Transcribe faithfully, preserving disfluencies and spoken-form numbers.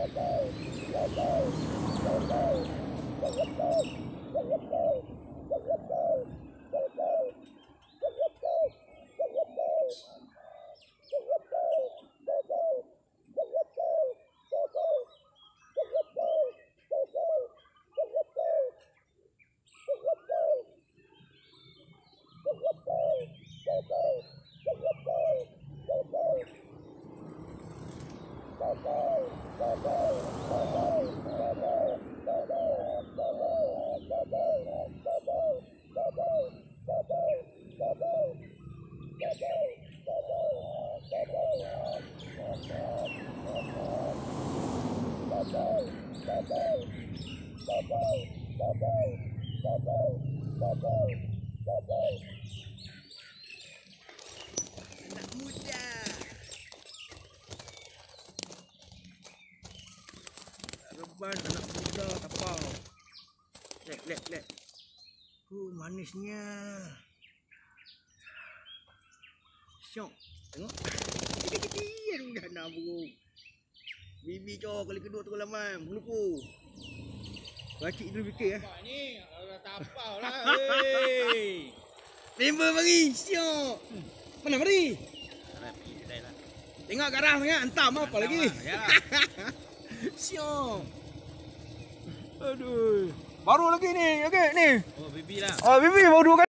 Anak muda. Reban anak muda kapal. Lek lek lek. Uh, manisnya. Syok. Tengok. Yang dah nak bro. Bibi cok kali kedua tu laman, lupa. Bacik dulu fikir eh. Ni dah tapau lah. Hei. Member mari, syok. Mana mari? Dah pergi kedai lah. Tengok kat arah sangat, hantam apa lagi? Ya. Syok. Aduh. Baru lagi ni, okey ni. Oh, bibi lah. Ah, Bibi baru dua kali.